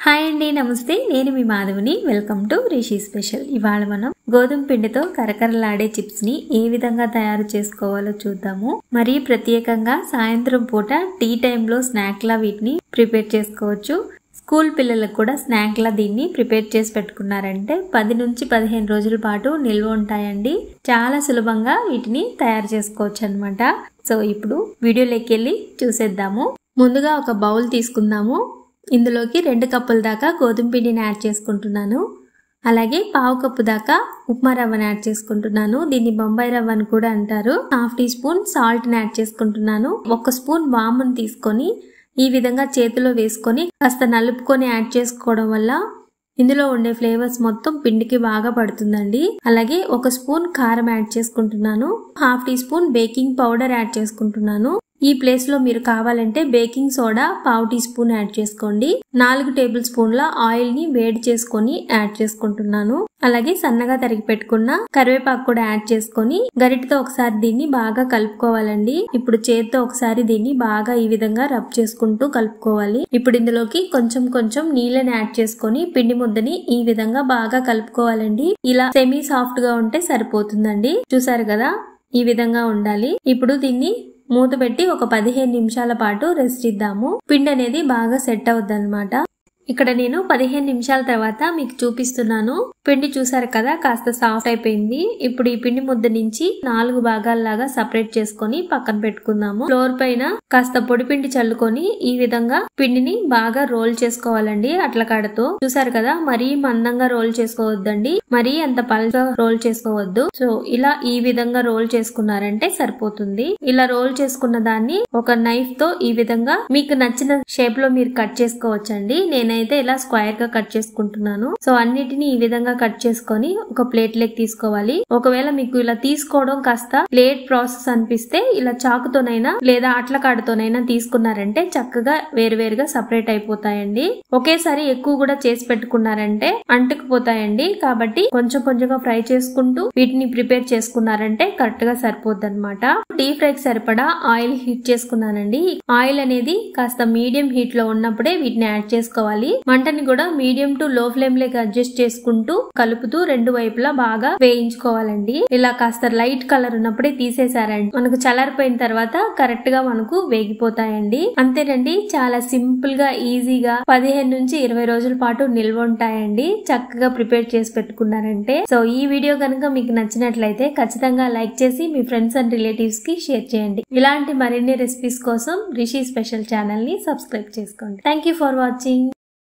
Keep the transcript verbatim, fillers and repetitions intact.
Hi అండి, నమస్తే. నేను మీ మాధవిని. Welcome to Rishi special. ఇవాళ మనం గోధుమ పిండితో కరకరలాడే చిప్స్ ని ఏ విధంగా తయారు చేసుకోవాలో చూద్దాము. మరి ప్రత్యేకంగా సాయంత్రం పూట టీ టైంలో స్నాక్ లా వీటిని ప్రిపేర్ చేసుకోవచ్చు. స్కూల్ పిల్లలకు కూడా స్నాక్ లా దీన్ని ప్రిపేర్ చేసి పెట్టుకున్నారంటే పది నుంచి పదిహేను రోజుల పాటు నిల్వ ఉంటాయండి. చాలా సులభంగా వీటిని తయారు చేసుకోవచ్చు అనమాట. సో ఇప్పుడు వీడియోలోకి వెళ్ళి చూసేద్దాము. ముందుగా ఒక బౌల్ తీసుకుందాము. ఇందులోకి రెండు కప్పుల దాకా గోధుమ పిండిని యాడ్ చేసుకుంటున్నాను. అలాగే పావు కప్పు దాకా ఉప్మా రవ్వను యాడ్ చేసుకుంటున్నాను. దీన్ని బొంబాయి రవ్వ అని కూడా అంటారు. హాఫ్ టీ స్పూన్ సాల్ట్ ని యాడ్ చేసుకుంటున్నాను. ఒక స్పూన్ వామును తీసుకొని ఈ విధంగా చేతిలో వేసుకొని కాస్త నలుపుకొని యాడ్ చేసుకోవడం వల్ల ఇందులో ఉండే ఫ్లేవర్స్ మొత్తం పిండికి బాగా పడుతుందండి. అలాగే ఒక స్పూన్ కారం యాడ్ చేసుకుంటున్నాను. Half teaspoon baking powder add చేసుకుంటున్నాను. ఈ ప్లేస్ లో మీరు కావాలంటే బేకింగ్ సోడా పావు టీ స్పూన్ యాడ్ చేసుకోండి. నాలుగు టేబుల్ స్పూన్ల ఆయిల్ ని వేడి చేసుకొని యాడ్ చేసుకుంటున్నాను. అలాగే సన్నగా తరిగి పెట్టుకున్న కరివేపాకు కూడా యాడ్ చేసుకొని గరిటతో ఒకసారి దీన్ని బాగా కలుపుకోవాలండి. ఇప్పుడు చేత్తో ఒకసారి దీన్ని బాగా ఈ విధంగా రబ్ చేసుకుంటూ కలుపుకోవాలి. ఇప్పుడు ఇందులోకి కొంచెం కొంచెం నీళ్ళని యాడ్ చేసుకొని పిండి ముద్దని ఈ విధంగా బాగా కలుపుకోవాలండి. ఇలా సెమీ సాఫ్ట్ గా ఉంటే సరిపోతుందండి. చూసారు కదా, ఈ విధంగా ఉండాలి. ఇప్పుడు దీన్ని మూత పెట్టి ఒక పదిహేను నిమిషాల పాటు రెస్ట్ ఇద్దాము. పిండి అనేది బాగా సెట్ అవుద్ది అనమాట. ఇక్కడ నేను పదిహేను నిమిషాల తర్వాత మీకు చూపిస్తున్నాను. పిండి చూసారు కదా, కాస్త సాఫ్ట్ అయిపోయింది. ఇప్పుడు ఈ పిండి ముద్ద నుంచి నాలుగు భాగాల్లాగా సపరేట్ చేసుకొని పక్కన పెట్టుకుందాము. ఫ్లోర్ పైన కాస్త పొడి పిండి చల్లుకొని ఈ విధంగా పిండిని బాగా రోల్ చేసుకోవాలండి. అట్ల కాడతో చూసారు కదా, మరీ మందంగా రోల్ చేసుకోవద్దండి, మరీ అంత పల్చగా రోల్ చేసుకోవద్దు. సో ఇలా ఈ విధంగా రోల్ చేసుకున్నారంటే సరిపోతుంది. ఇలా రోల్ చేసుకున్న దాన్ని ఒక నైఫ్ తో ఈ విధంగా మీకు నచ్చిన షేప్ లో మీరు కట్ చేసుకోవచ్చండి. నేను అయితే ఇలా స్క్వేర్ గా కట్ చేసుకుంటున్నాను. సో అన్నిటిని ఈ విధంగా కట్ చేసుకొని ఒక ప్లేట్ లెక్ తీసుకోవాలి. ఒకవేళ మీకు ఇలా తీసుకోవడం కాస్త లేట్ ప్రాసెస్ అనిపిస్తే ఇలా చాకుతోనైనా లేదా అట్ల కాడతోనైనా తీసుకున్నారంటే చక్కగా వేరువేరుగా సపరేట్ అయిపోతాయండి. ఒకేసారి ఎక్కువ కూడా చేసి పెట్టుకున్నారంటే అంటుకుపోతాయండి. కాబట్టి కొంచెం కొంచెంగా ఫ్రై చేసుకుంటూ వీటిని ప్రిపేర్ చేసుకున్నారంటే కరెక్ట్ గా సరిపోద్ది అనమాట. డీప్ ఫ్రై కి సరిపడా ఆయిల్ హీట్ చేసుకున్నానండి. ఆయిల్ అనేది కాస్త మీడియం హీట్ లో ఉన్నప్పుడే వీటిని యాడ్ చేసుకోవాలి. మంటని కూడా మీడియం టు లో ఫ్లేమ్ లోకి అడ్జస్ట్ చేసుకుంటూ కలుపుతూ రెండు వైపులా బాగా వేయించుకోవాలండి. ఇలా కాస్త లైట్ కలర్ ఉన్నప్పుడే తీసేసారండి, మనకు చల్లారిపోయిన తర్వాత కరెక్ట్ గా మనకు వేగిపోతాయండి. అంతేనండి, చాలా సింపుల్ గా ఈజీగా పదిహేను నుంచి ఇరవై రోజుల పాటు నిల్వ ఉంటాయండి. చక్కగా ప్రిపేర్ చేసి పెట్టుకున్నారంటే. సో ఈ వీడియో కనుక మీకు నచ్చినట్లయితే ఖచ్చితంగా లైక్ చేసి మీ ఫ్రెండ్స్ అండ్ రిలేటివ్స్ కి షేర్ చేయండి. ఇలాంటి మరిన్ని రెసిపీస్ కోసం రిషి స్పెషల్ ఛానల్ ని సబ్స్క్రైబ్ చేసుకోండి. Thank you for watching.